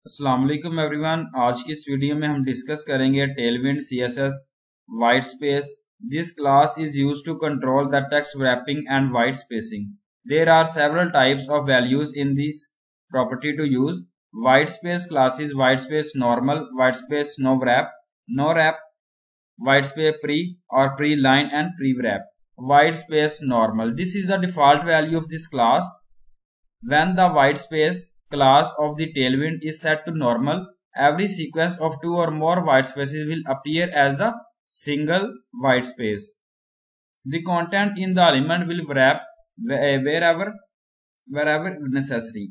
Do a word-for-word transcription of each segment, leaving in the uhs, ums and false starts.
अस्सलाम वालेकुम एवरीवन। आज की इस वीडियो में हम डिस्कस करेंगे Tailwind CSS white space. This class is used to control the text wrapping and white spacing. There are several types of values in this property to use. White space class is white space normal, white space no wrap, no wrap, white space pre or pre-line and pre-wrap. White space normal. This is the default value of this class. When the white space class of the tailwind is set to normal, every sequence of two or more white spaces will appear as a single white space. The content in the element will wrap wherever wherever necessary.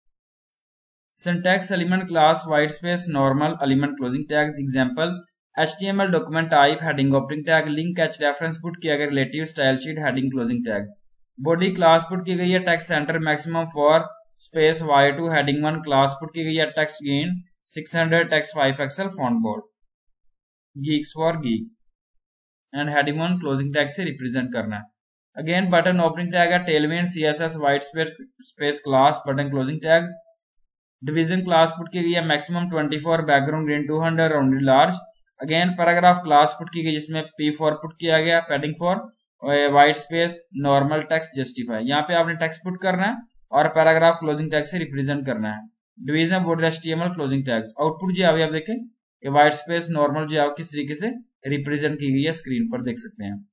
Syntax element class white space normal element closing tag. Example H T M L document type heading opening tag link catch reference put किया गया relative style sheet heading closing tags. Body class put की गई है text center maximum for space y two heading one class put की गई है text gain six hundred text five pixel font bold geeks for geek and heading one closing tag से represent करना है। Again button opening tag है tailwind css white space space class button closing tags. Division class put की गई है maximum twenty-four background green two hundred rounded large. Again paragraph class put की गई जिसमें p four put किया गया padding for white space normal text justify. यहाँ पे आपने टेक्स्ट पुट करना है और पैराग्राफ क्लोजिंग टैग से रिप्रेजेंट करना है। Division body HTML closing tags output जो है आप देखें ये व्हाइट स्पेस नॉर्मल जो है किस तरीके से रिप्रेजेंट की गई है स्क्रीन पर देख सकते हैं।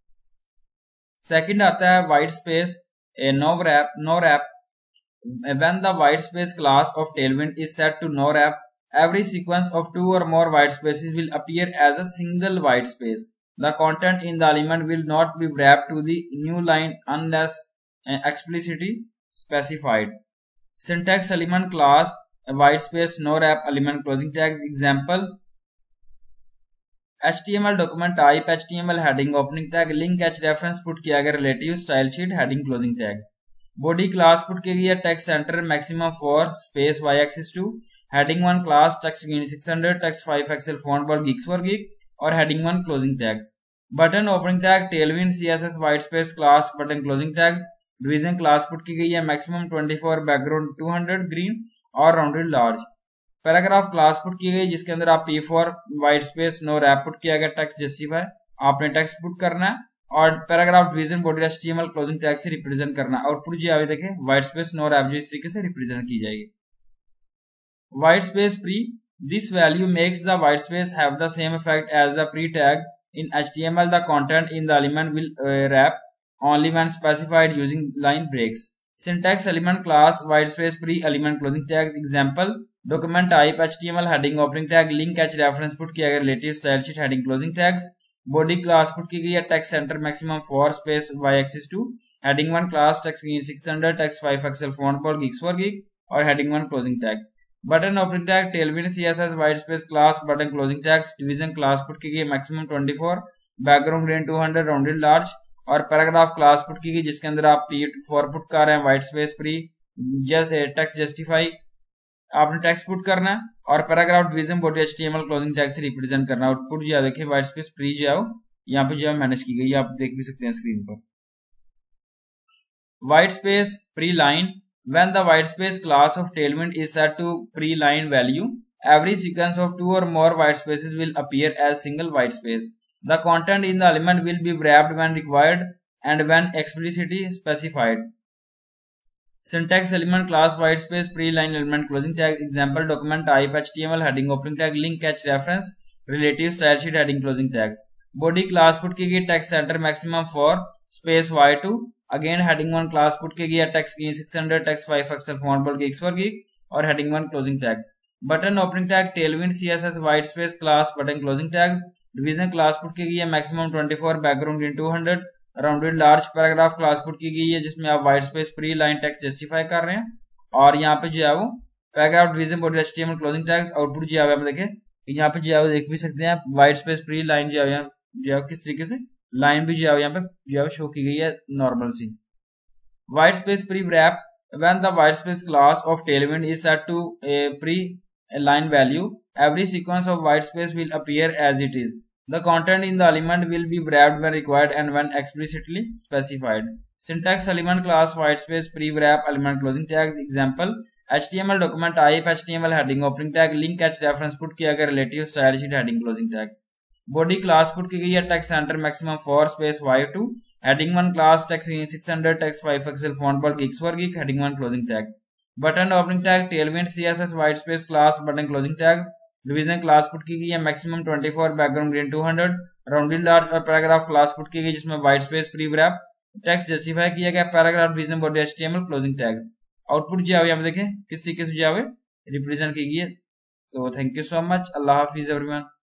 सेकंड आता है white space no wrap no wrap. When the white space class of Tailwind is set to no wrap every sequence of two or more white spaces will appear as a single white space. The content in the element will not be wrapped to the new line unless explicitly specified. Syntax element class white space no wrap element closing tags. Example H T M L document type H T M L heading opening tag link catch reference put किया गया relative style sheet heading closing tags. Body class put की गई है text center maximum for space y axis two heading one class text gain six hundred text five pixel font bold geeks for geek और heading one closing tags. Button opening tag tailwind css white space class button closing tags. Division class put की गई है maximum twenty-four background two hundred green और rounded large. Paragraph class put की गई जिसके अंदर आप p four white space no wrap put किया गया text justify आपने text put करना है और paragraph division body html closing tag से रिप्रेजेंट करना है। आउटपुट जो आगे देखें white space no wrap जो इस तरीके से रिप्रेजेंट की जाएगी। White space pre. This value makes the white space have the same effect as the pre tag. In H T M L, the content in the element will uh, wrap only when specified using line breaks. Syntax element class white space pre element closing tags. Example document type H T M L heading opening tag link catch reference put किया गया relative style sheet heading closing tags. Body class put की गई है text center maximum for space y axis two heading one class text six hundred text five pixel font bold geeks for geek और heading one closing tags. Button opening tag tailwind css white space class button closing tags. Division class put की गई maximum twenty-four background green two hundred rounded large और paragraph class put की गई जिसके अंदर आप p four put कर रहे हैं white space pre text justify आपने text put करना है और paragraph division body html closing tag से रिप्रेजेंट करना है। आउटपुट जो देखिए white space pre जो है यहाँ पे जो है मैनेज की गई है आप देख भी सकते हैं स्क्रीन पर। White space pre line. When the white space class of tailwind is set to pre-line value, every sequence of two or more white spaces will appear as single white space. The content in the element will be wrapped when required and when explicitly specified. Syntax element class white space pre-line element closing tag. Example document type H T M L heading opening tag link catch reference relative style sheet heading closing tags. Body class put की गई text center maximum for space y two. Again heading one class put की गई है text gain six hundred text five pixel font bold geeks for geek और heading one closing tags. Button opening tag tailwind css white space class button closing tags. Division class put की गई है maximum twenty-four background green two hundred rounded large. Paragraph class put की गई है जिसमें आप white space pre line text justify कर रहे हैं और यहाँ पे जो है वो paragraph division body html closing tags। Output जो है आप देखें यहाँ पे जो है देख भी सकते हैं आप white space pre line जो है जो है किस तरीके से लाइन भी जो है यहाँ पे जो है शो की गई है नॉर्मल सी। White space pre wrap. When the white space class of tailwind is set to a pre line value, every sequence of white space will appear as it is. The content in the element will be wrapped when required and when explicitly specified. Syntax element class white space pre wrap element closing tags. Example HTML document type HTML heading opening tag link H reference put किया गया relative style sheet heading closing tags. Body class put की गई है text center maximum four space y two heading one class text six hundred text five XL font bold gigs for gig heading one closing tags. Button opening tag Tailwind CSS white space class button closing tags. Division class put की गई है maximum twenty four background green two hundred rounded large और paragraph class put की गई जिसमें white space pre wrap text justify किया गया paragraph division body HTML closing tags. Output जो यहाँ पे देखें किस तरीके से जो है रिप्रेजेंट की गई है। तो थैंक यू सो मच, अल्लाह हाफिज एवरीवन।